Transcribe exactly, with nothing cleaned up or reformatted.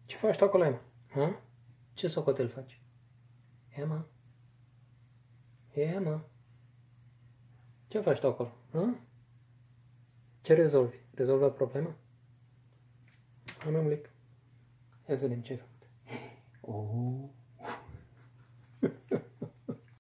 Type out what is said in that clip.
Ce faci tu acolo, Emma? Ha? Ce socotel faci? Emma? Emma? Ce faci tu acolo? Ha? Ce rezolvi? Rezolvă problema? Anamlic. Ia să vedem ce ai făcut. Oh.